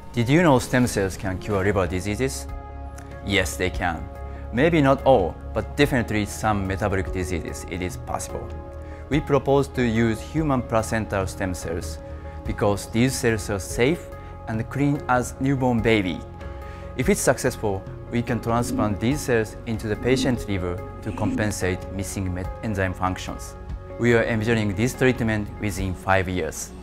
Did you know stem cells can cure liver diseases? Yes, they can. Maybe not all, but definitely some metabolic diseases it is possible. We propose to use human placental stem cells because these cells are safe and clean as newborn baby. If it's successful, we can transplant these cells into the patient's liver to compensate missing enzyme functions. We are envisioning this treatment within 5 years.